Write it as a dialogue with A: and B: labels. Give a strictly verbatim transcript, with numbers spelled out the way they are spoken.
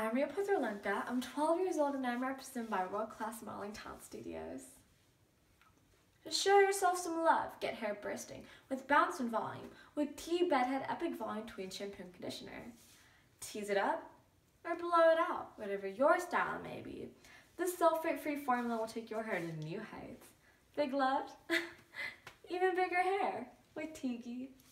A: I'm Maria Potharlanka. I'm twelve years old and I'm represented by world-class modeling talent studios. Just show yourself some love. Get hair bursting with bounce and volume with Tea Bedhead Epic Volume Tweed Shampoo and Conditioner. Tease it up or blow it out, whatever your style may be. This sulfate-free formula will take your hair to new heights. Big love, even bigger hair with Tiki.